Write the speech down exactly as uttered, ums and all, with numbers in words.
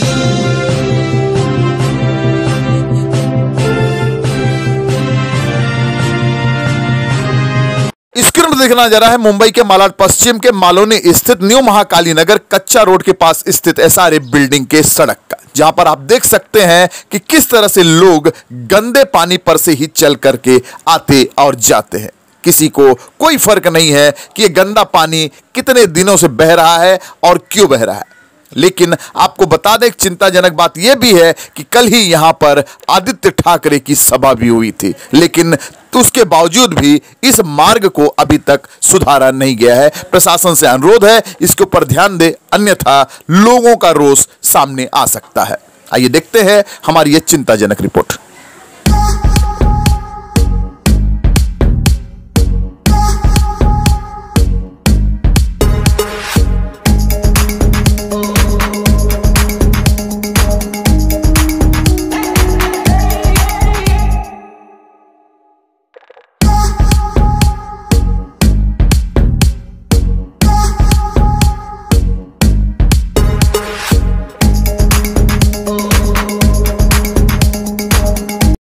Screen पर देखना जा रहा है मुंबई के मालाड पश्चिम के मालोनी स्थित न्यू महाकाली नगर कच्चा रोड के पास स्थित एसआरए बिल्डिंग के सड़क का, जहां पर आप देख सकते हैं कि किस तरह से लोग गंदे पानी पर से ही चल करके आते और जाते हैं। किसी को कोई फर्क नहीं है कि यह गंदा पानी कितने दिनों से बह रहा है और क्यों बह रहा है। लेकिन आपको बता दें, एक चिंताजनक बात यह भी है कि कल ही यहां पर आदित्य ठाकरे की सभा भी हुई थी, लेकिन उसके बावजूद भी इस मार्ग को अभी तक सुधारा नहीं गया है। प्रशासन से अनुरोध है इसके ऊपर ध्यान दे, अन्यथा लोगों का रोष सामने आ सकता है। आइए देखते हैं हमारी यह चिंताजनक रिपोर्ट।